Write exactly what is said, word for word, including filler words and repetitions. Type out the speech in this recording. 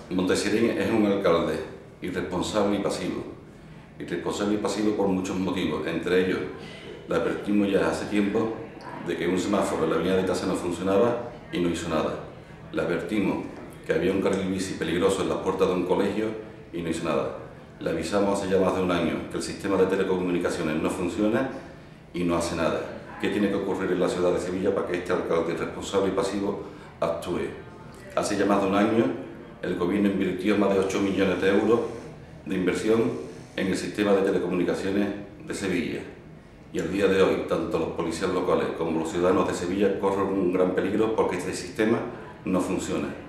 Montesirín es un alcalde irresponsable y pasivo. Irresponsable y pasivo por muchos motivos, entre ellos le advertimos ya hace tiempo de que un semáforo en la avenida de casa no funcionaba y no hizo nada. Le advertimos que había un carril bici peligroso en las puertas de un colegio y no hizo nada. Le avisamos hace ya más de un año que el sistema de telecomunicaciones no funciona y no hace nada. ¿Qué tiene que ocurrir en la ciudad de Sevilla para que este alcalde irresponsable y pasivo actúe? Hace ya más de un año el gobierno invirtió más de ocho millones de euros de inversión en el sistema de telecomunicaciones de Sevilla. Y al día de hoy, tanto los policías locales como los ciudadanos de Sevilla corren un gran peligro porque este sistema no funciona.